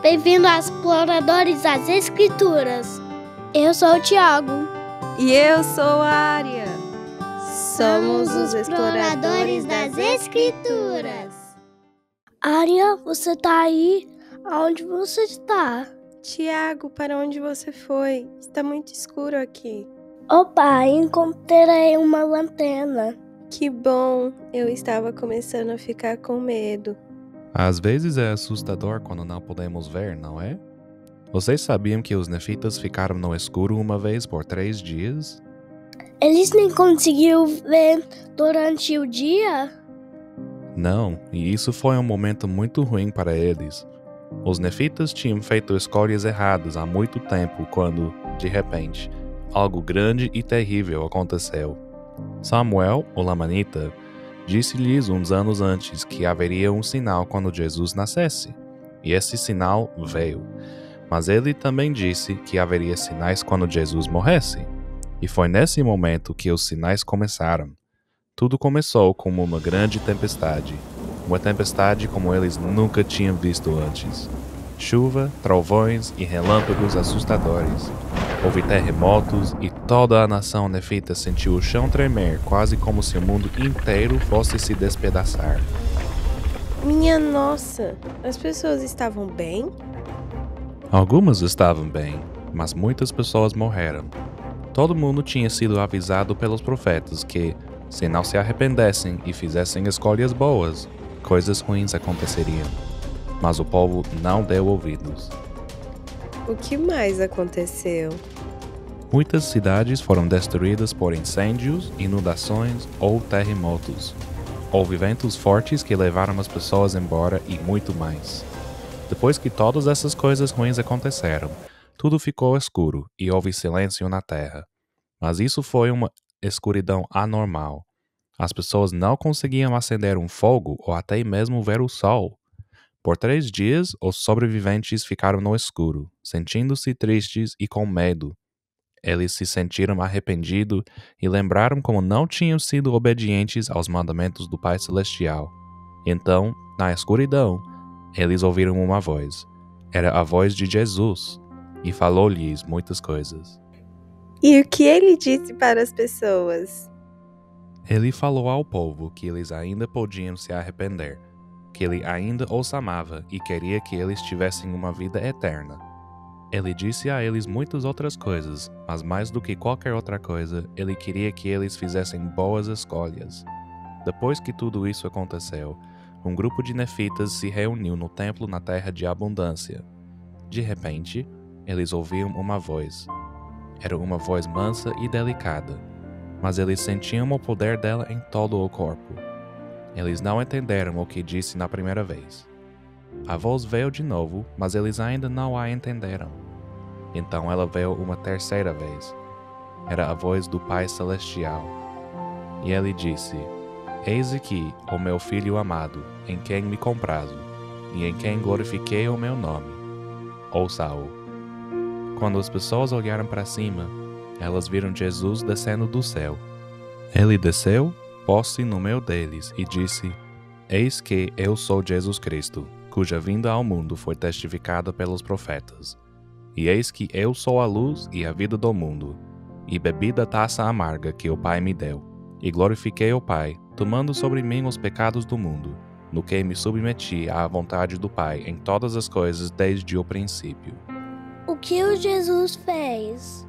Bem-vindo aos Exploradores das Escrituras. Eu sou o Tiago. E eu sou a Ária. Somos os Exploradores das Escrituras. Ária, você tá aí? Aonde você está? Tiago, para onde você foi? Está muito escuro aqui. Opa, encontrei uma lanterna. Que bom, eu estava começando a ficar com medo. Às vezes é assustador quando não podemos ver, não é? Vocês sabiam que os nefitas ficaram no escuro uma vez por 3 dias? Eles nem conseguiram ver durante o dia? Não, e isso foi um momento muito ruim para eles. Os nefitas tinham feito escolhas erradas há muito tempo quando, de repente, algo grande e terrível aconteceu. Samuel, o Lamanita, disse-lhes uns anos antes que haveria um sinal quando Jesus nascesse, e esse sinal veio. Mas ele também disse que haveria sinais quando Jesus morresse, e foi nesse momento que os sinais começaram. Tudo começou como uma grande tempestade, uma tempestade como eles nunca tinham visto antes. Chuva, trovões e relâmpagos assustadores. Houve terremotos e toda a nação nefita sentiu o chão tremer, quase como se o mundo inteiro fosse se despedaçar. Minha nossa, as pessoas estavam bem? Algumas estavam bem, mas muitas pessoas morreram. Todo mundo tinha sido avisado pelos profetas que, se não se arrependessem e fizessem escolhas boas, coisas ruins aconteceriam. Mas o povo não deu ouvidos. O que mais aconteceu? Muitas cidades foram destruídas por incêndios, inundações ou terremotos. Houve ventos fortes que levaram as pessoas embora e muito mais. Depois que todas essas coisas ruins aconteceram, tudo ficou escuro e houve silêncio na terra. Mas isso foi uma escuridão anormal. As pessoas não conseguiam acender um fogo ou até mesmo ver o sol. Por 3 dias, os sobreviventes ficaram no escuro, sentindo-se tristes e com medo. Eles se sentiram arrependidos e lembraram como não tinham sido obedientes aos mandamentos do Pai Celestial. Então, na escuridão, eles ouviram uma voz. Era a voz de Jesus, e falou-lhes muitas coisas. E o que ele disse para as pessoas? Ele falou ao povo que eles ainda podiam se arrepender, que ele ainda os amava e queria que eles tivessem uma vida eterna. Ele disse a eles muitas outras coisas, mas mais do que qualquer outra coisa, ele queria que eles fizessem boas escolhas. Depois que tudo isso aconteceu, um grupo de nefitas se reuniu no templo na terra de abundância. De repente, eles ouviram uma voz. Era uma voz mansa e delicada, mas eles sentiam o poder dela em todo o corpo. Eles não entenderam o que disse na primeira vez. A voz veio de novo, mas eles ainda não a entenderam. Então ela veio uma terceira vez. Era a voz do Pai Celestial. E ele disse: Eis aqui o meu Filho amado, em quem me comprazo, e em quem glorifiquei o meu nome. Ouça-o. Quando as pessoas olharam para cima, elas viram Jesus descendo do céu. Ele desceu, pôs-se no meio deles e disse: Eis que eu sou Jesus Cristo, cuja vinda ao mundo foi testificada pelos profetas. E eis que eu sou a luz e a vida do mundo, e bebi da taça amarga que o Pai me deu, e glorifiquei o Pai, tomando sobre mim os pecados do mundo, no que me submeti à vontade do Pai em todas as coisas desde o princípio. O que o Jesus fez?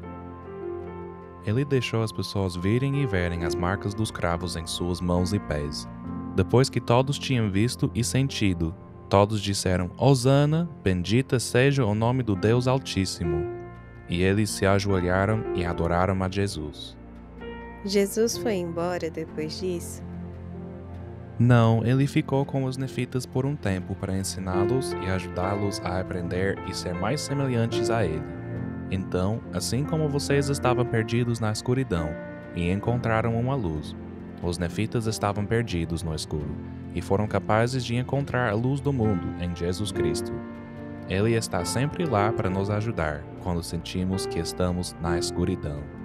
Ele deixou as pessoas virem e verem as marcas dos cravos em suas mãos e pés. Depois que todos tinham visto e sentido, todos disseram: Hosana, bendita seja o nome do Deus Altíssimo. E eles se ajoelharam e adoraram a Jesus. Jesus foi embora depois disso? Não, ele ficou com os nefitas por um tempo para ensiná-los e ajudá-los a aprender e ser mais semelhantes a ele. Então, assim como vocês estavam perdidos na escuridão e encontraram uma luz, os nefitas estavam perdidos no escuro e foram capazes de encontrar a luz do mundo em Jesus Cristo. Ele está sempre lá para nos ajudar quando sentimos que estamos na escuridão.